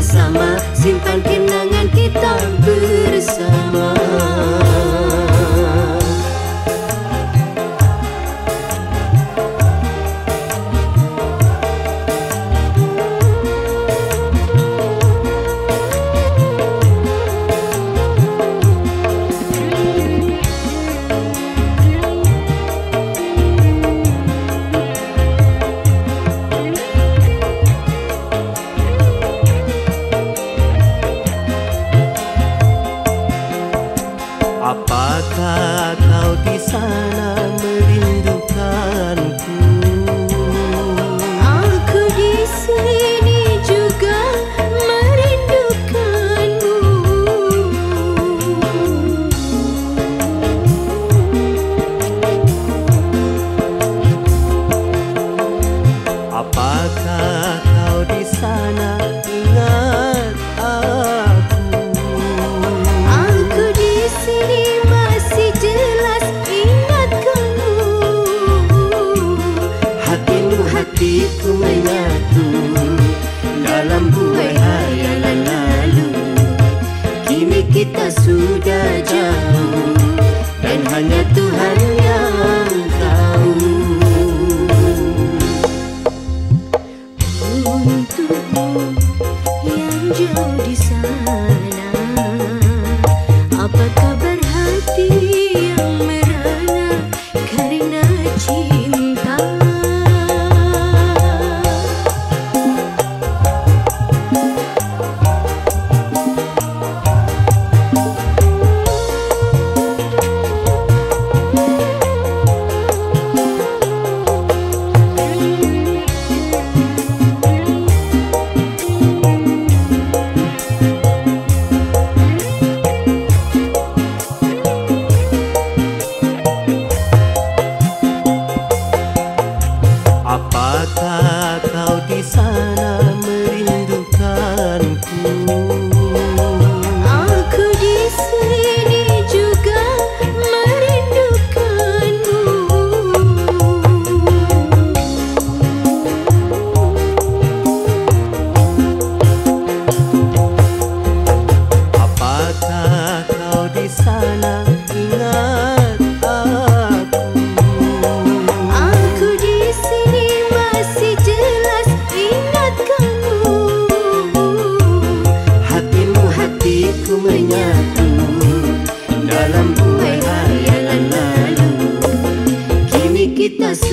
bersama, simpan kenangan kita bersama. Apakah kau di sana merindukanku? Aku di sini juga merindukanmu. Apakah kau di sana ingat aku? Aku di sini masih jelas ingat kamu. Hatimu hatiku menyatu dalam buai hayalan lalu. Kini kita sudah jauh dan hanya Tuhan yang tahu. Untukmu yang jauh di sana, apa kabar hati yang merana karena cinta? Apakah kau di sana merindukanku? Aku di sini juga merindukanmu. Apakah kau di sana ingat aku? Aku di sini masih jelas ingat kamu. Hatimu hatiku menyatu dalam buai hayalan lalu. Kini kita